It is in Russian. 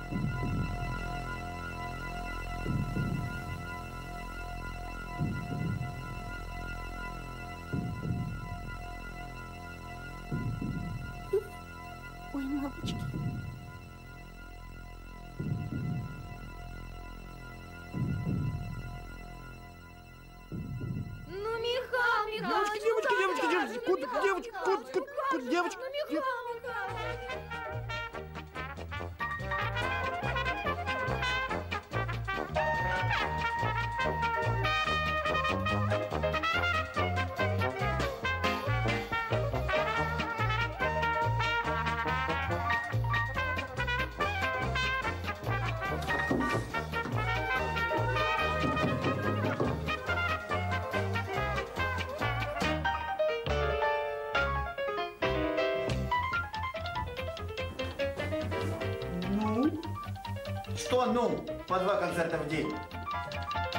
Ой, мамочки. Ну, Михал, Михалыч, Девочки, куда, девочки, куда, девочки? Ну, Михал Михайлович. Ну? Что ну? По 2 концерта в день.